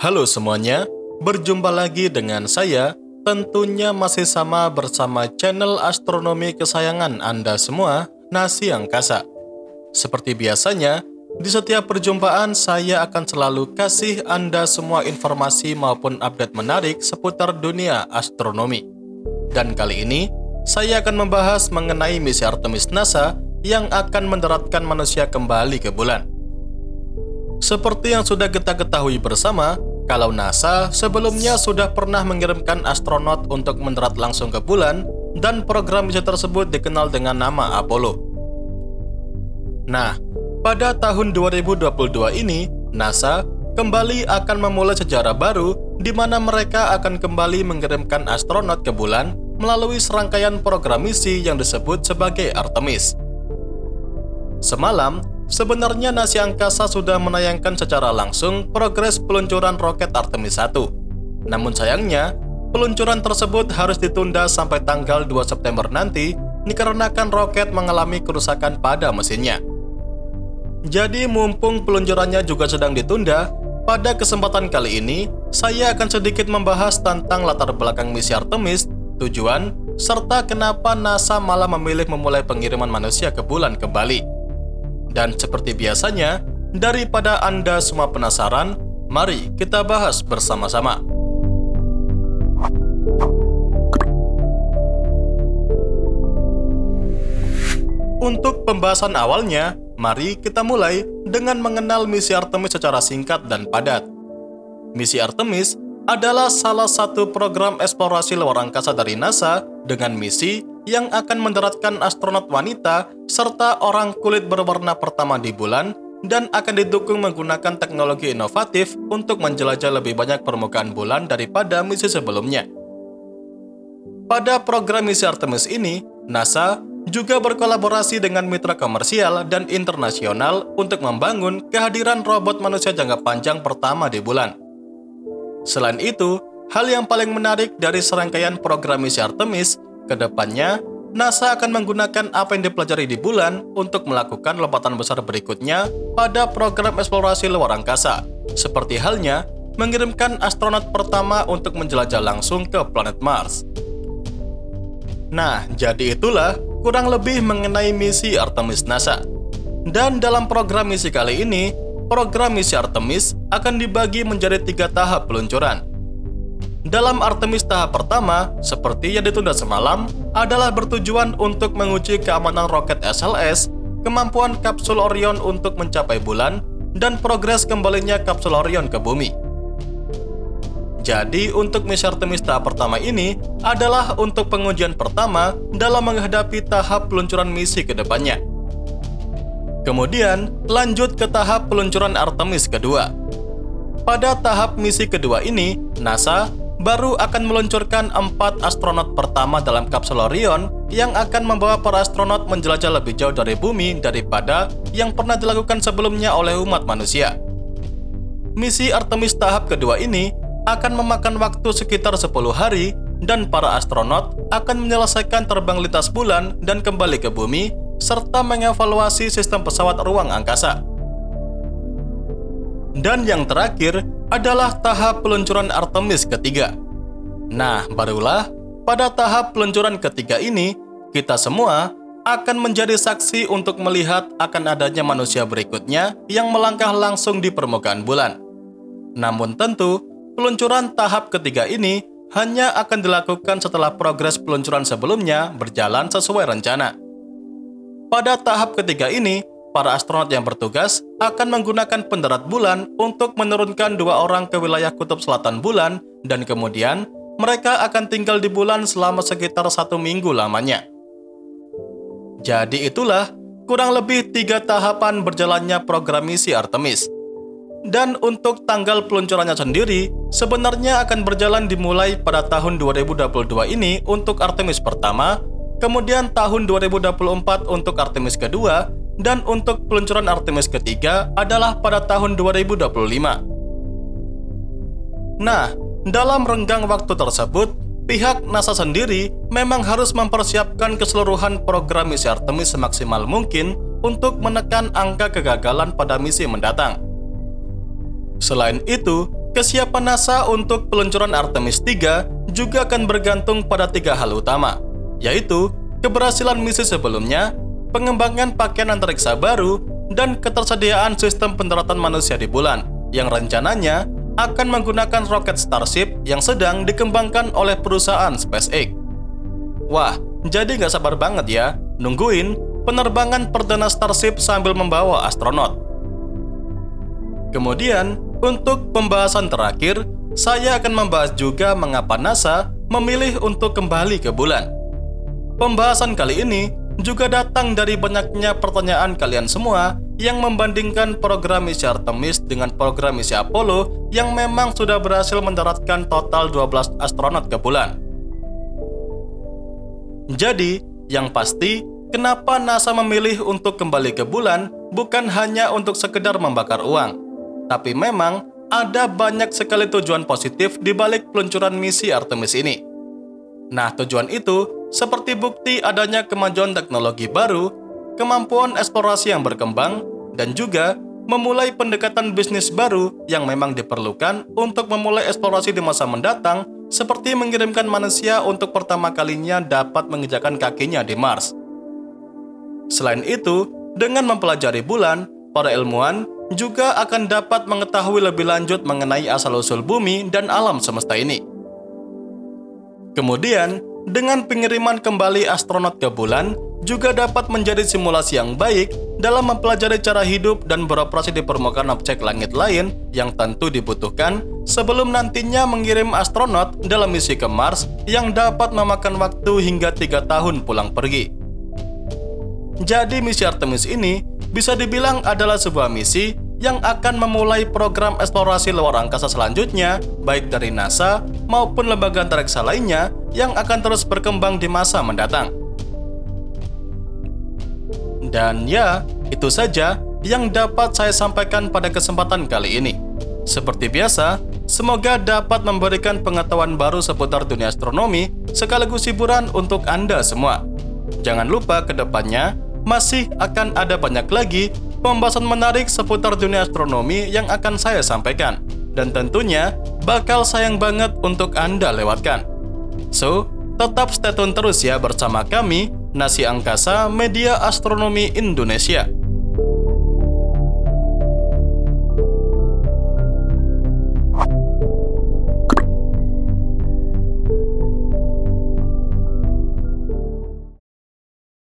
Halo semuanya, berjumpa lagi dengan saya, tentunya masih sama bersama channel astronomi kesayangan Anda semua, Nasi Angkasa. Seperti biasanya, di setiap perjumpaan saya akan selalu kasih Anda semua informasi maupun update menarik seputar dunia astronomi. Dan kali ini, saya akan membahas mengenai misi Artemis NASA yang akan mendaratkan manusia kembali ke bulan. Seperti yang sudah kita ketahui bersama, kalau NASA sebelumnya sudah pernah mengirimkan astronot untuk mendarat langsung ke bulan, dan program misi tersebut dikenal dengan nama Apollo. Nah, pada tahun 2022 ini, NASA kembali akan memulai sejarah baru di mana mereka akan kembali mengirimkan astronot ke bulan melalui serangkaian program misi yang disebut sebagai Artemis. Semalam, sebenarnya Nasi Angkasa sudah menayangkan secara langsung progres peluncuran roket Artemis 1. Namun sayangnya, peluncuran tersebut harus ditunda sampai tanggal 2 September nanti dikarenakan roket mengalami kerusakan pada mesinnya. Jadi mumpung peluncurannya juga sedang ditunda, pada kesempatan kali ini, saya akan sedikit membahas tentang latar belakang misi Artemis, tujuan, serta kenapa NASA malah memilih memulai pengiriman manusia ke bulan kembali. Dan seperti biasanya, daripada Anda semua penasaran, mari kita bahas bersama-sama. Untuk pembahasan awalnya, mari kita mulai dengan mengenal misi Artemis secara singkat dan padat. Misi Artemis adalah salah satu program eksplorasi luar angkasa dari NASA dengan misi yang akan mendaratkan astronot wanita serta orang kulit berwarna pertama di bulan dan akan didukung menggunakan teknologi inovatif untuk menjelajah lebih banyak permukaan bulan daripada misi sebelumnya. Pada program misi Artemis ini, NASA juga berkolaborasi dengan mitra komersial dan internasional untuk membangun kehadiran robot manusia jangka panjang pertama di bulan. Selain itu, hal yang paling menarik dari serangkaian program misi Artemis, kedepannya, NASA akan menggunakan apa yang dipelajari di bulan untuk melakukan lompatan besar berikutnya pada program eksplorasi luar angkasa, seperti halnya mengirimkan astronot pertama untuk menjelajah langsung ke planet Mars. Nah, jadi itulah kurang lebih mengenai misi Artemis NASA. Dan dalam program misi kali ini, program misi Artemis akan dibagi menjadi 3 tahap peluncuran. Dalam Artemis tahap pertama, seperti yang ditunda semalam, adalah bertujuan untuk menguji keamanan roket SLS, kemampuan kapsul Orion untuk mencapai bulan, dan progres kembalinya kapsul Orion ke bumi. Jadi, untuk misi Artemis tahap pertama ini adalah untuk pengujian pertama dalam menghadapi tahap peluncuran misi ke depannya. Kemudian, lanjut ke tahap peluncuran Artemis kedua. Pada tahap misi kedua ini, NASA baru akan meluncurkan 4 astronot pertama dalam kapsul Orion yang akan membawa para astronot menjelajah lebih jauh dari bumi daripada yang pernah dilakukan sebelumnya oleh umat manusia. Misi Artemis tahap kedua ini akan memakan waktu sekitar 10 hari dan para astronot akan menyelesaikan terbang lintas bulan dan kembali ke bumi serta mengevaluasi sistem pesawat ruang angkasa. Dan yang terakhir adalah tahap peluncuran Artemis ketiga. Nah, barulah pada tahap peluncuran ketiga ini, kita semua akan menjadi saksi untuk melihat akan adanya manusia berikutnya yang melangkah langsung di permukaan bulan. Namun tentu, peluncuran tahap ketiga ini hanya akan dilakukan setelah progres peluncuran sebelumnya berjalan sesuai rencana. Pada tahap ketiga ini, para astronot yang bertugas akan menggunakan pendarat bulan untuk menurunkan 2 orang ke wilayah kutub selatan bulan dan kemudian mereka akan tinggal di bulan selama sekitar 1 minggu lamanya. Jadi itulah kurang lebih 3 tahapan berjalannya program misi Artemis. Dan untuk tanggal peluncurannya sendiri sebenarnya akan berjalan dimulai pada tahun 2022 ini untuk Artemis pertama, kemudian tahun 2024 untuk Artemis kedua, dan untuk peluncuran Artemis ketiga adalah pada tahun 2025. Nah, dalam renggang waktu tersebut, pihak NASA sendiri memang harus mempersiapkan keseluruhan program misi Artemis semaksimal mungkin untuk menekan angka kegagalan pada misi mendatang. Selain itu, kesiapan NASA untuk peluncuran Artemis 3 juga akan bergantung pada 3 hal utama, yaitu keberhasilan misi sebelumnya, pengembangan pakaian antariksa baru, dan ketersediaan sistem pendaratan manusia di bulan, yang rencananya akan menggunakan roket Starship yang sedang dikembangkan oleh perusahaan SpaceX. Wah, jadi nggak sabar banget ya nungguin penerbangan perdana Starship sambil membawa astronot. Kemudian, untuk pembahasan terakhir, saya akan membahas juga mengapa NASA memilih untuk kembali ke bulan. Pembahasan kali ini juga datang dari banyaknya pertanyaan kalian semua yang membandingkan program misi Artemis dengan program misi Apollo yang memang sudah berhasil mendaratkan total 12 astronot ke bulan. Jadi, yang pasti, kenapa NASA memilih untuk kembali ke bulan bukan hanya untuk sekedar membakar uang, tapi memang ada banyak sekali tujuan positif di balik peluncuran misi Artemis ini. Nah, tujuan itu seperti bukti adanya kemajuan teknologi baru, kemampuan eksplorasi yang berkembang, dan juga memulai pendekatan bisnis baru yang memang diperlukan untuk memulai eksplorasi di masa mendatang, seperti mengirimkan manusia untuk pertama kalinya dapat menginjakkan kakinya di Mars. Selain itu, dengan mempelajari bulan, para ilmuwan juga akan dapat mengetahui lebih lanjut mengenai asal-usul bumi dan alam semesta ini. Kemudian, dengan pengiriman kembali astronot ke bulan, juga dapat menjadi simulasi yang baik dalam mempelajari cara hidup dan beroperasi di permukaan objek langit lain yang tentu dibutuhkan sebelum nantinya mengirim astronot dalam misi ke Mars yang dapat memakan waktu hingga 3 tahun pulang pergi. Jadi misi Artemis ini bisa dibilang adalah sebuah misi yang akan memulai program eksplorasi luar angkasa selanjutnya, baik dari NASA maupun lembaga antariksa lainnya yang akan terus berkembang di masa mendatang. Dan ya, itu saja yang dapat saya sampaikan pada kesempatan kali ini. Seperti biasa, semoga dapat memberikan pengetahuan baru seputar dunia astronomi sekaligus hiburan untuk Anda semua. Jangan lupa ke depannya masih akan ada banyak lagi pembahasan menarik seputar dunia astronomi yang akan saya sampaikan, dan tentunya bakal sayang banget untuk Anda lewatkan. So, tetap stay tune terus ya bersama kami, Nasi Angkasa Media Astronomi Indonesia.